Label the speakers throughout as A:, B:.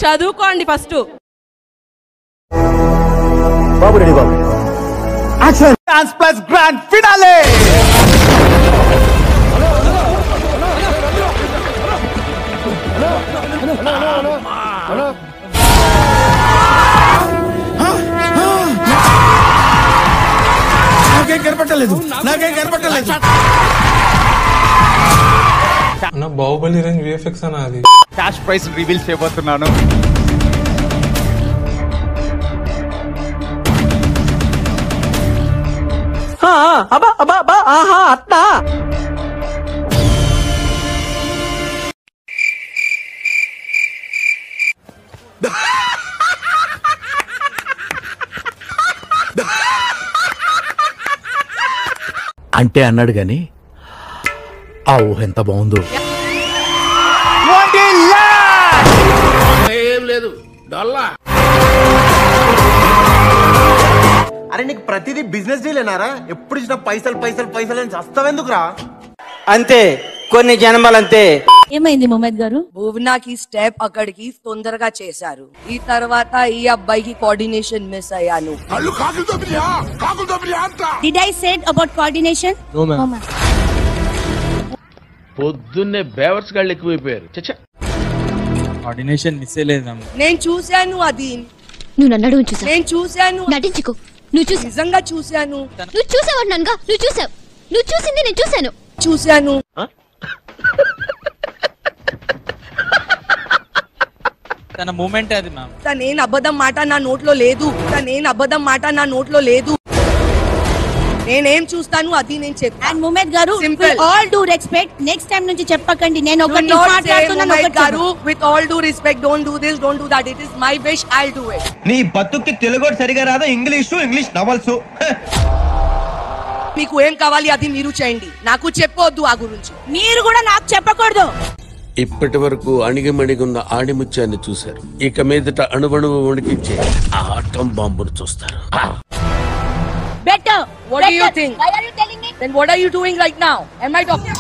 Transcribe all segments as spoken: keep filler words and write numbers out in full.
A: చదువుకోండి ఫస్ట్.
B: బాబు రెడీ బాబు. Action. Dance plus grand finale. నాకేం కనపట్టలేదు నాకేం కనపట్టలేదు
C: అన్న బాహుబలి రేంజ్ విఎఫ్ఎక్స్ అన్న అది.
B: క్యాష్ ప్రైస్ రివీల్ చేయబోతున్నాను. అబ్బా అబ్బా అబ్బా ఆహా అత్తా.
D: అంటే అన్నాడు గాని ఆ ఊహ ఎంత బాగుందో.
E: ఏం లేదు డొల్లా.
F: అరే నీకు ప్రతిదీ బిజినెస్ డీలేనారా? ఎప్పుడు ఇచ్చిన పైసలు పైసలు పైసలు అని చస్తావెందుకురా?
G: అంతే కొన్ని జన్మలంతే.
A: ఏమైంది మొహమ్మద్ గారు?
H: భువనాకి స్టెప్ అక్కడికి తొందరగా చేశారు. ఈ తర్వాత ఈ అబ్బాయికి కోఆర్డినేషన్ మిస్ అయ్యాను.
A: Did I said about coordination?
E: No ma'am. పొద్దున్నే బేవర్స్ గాళ్ళు ఎక్కువైపోయారు. చచ్చా
C: కోఆర్డినేషన్ మిస్ అయ్యలేదు.
H: నేను చూశాను అది.
A: నువ్వు నన్ను అడుగు చూసా.
H: నేను చూశాను.
A: నటించుకో. నువ్వు చూసి
H: నిజంగా చూశాను.
A: నువ్వు చూసావు నన్నుగా. నువ్వు చూసావు. నువ్వు చూసింది నేను చూశాను.
H: చూశాను.
C: తన మూమెంట్ అది మ్యామ్.
H: నేను అబద్ధం మాట నా నోట్లో లేదు. నేను అబద్ధం మాట నా నోట్లో లేదు. నేనేం చూస్తాను అది నేను చెప్తాను.
A: అండ్ మొహమ్మద్ గారు all due respect next time నుంచి చెప్పకండి. నేను ఒకటి మాట్లాడుతున్నాను.
H: మొహమ్మద్ గారు with all due respect don't do this don't do that. It is my wish. I will do it.
F: నీ బతుక్కి తెలుగు సరిగా రాదా? English English novels.
H: మీకు ఏం కావాలి అది మీరు చేయండి. నాకు చెప్పొద్దు ఆ గురించి.
A: మీరు కూడా నాకు చెప్పకూడదు.
E: ఇప్పటి వరకు అణిగిమణిగున్న ఆణిముత్యాన్ని చూశారు. ఇక మీదట అణువణువు వణికించే ఆటం బాంబును చూస్తారు.
A: Better.
H: What
A: Better.
H: do you think?
A: Why are you telling me?
H: Then what are you doing right now? Am I talking?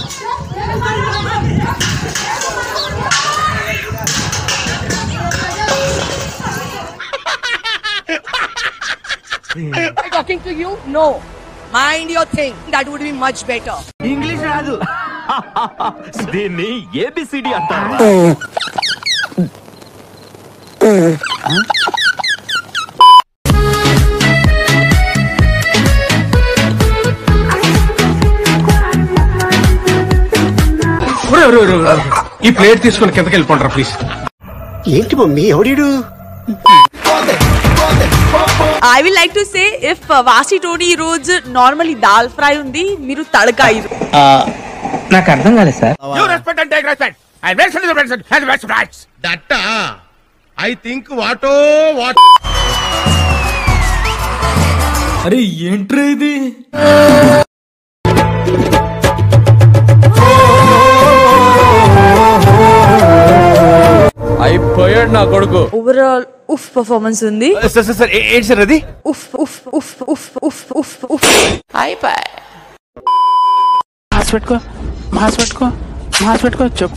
H: Am I talking to you? No. Mind your thing. That would be much better.
F: English రాదు. దీన్ని ABCD అంటారు.
B: ఈ plate తీసుకుని కిందకి వెళ్ళిపోంటారా please.
F: ఏంటి mummy ఎవడీడు?
H: I will like to say if uh, Vasi Todi Roads normally dal fry undi, miru tadka idu.
G: నాకు అర్థం కాలేదు sir.
E: You respect and take respect. And respect is respect and respect rights. That I think what oh what.
B: అరే ఏంట్రా ఇది? అయిపోయాడు నా కొడుకు.
H: Overall uff performance undi.
F: Sir sir sir ఏంటి సార్ అది?
H: Uff uff uff uff uff uff uff. అయిపోయి.
G: Mask పెట్టుకో మాస్ పెట్టుకో మాస్ పెట్టుకో చెప్పు.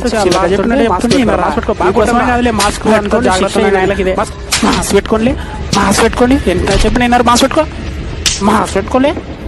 G: మాస్క్ మాస్ పెట్టుకోండి మాస్ పెట్టుకోండి ఎంత చెప్పిన మాస్ పెట్టుకో మాస్ పెట్టుకోలే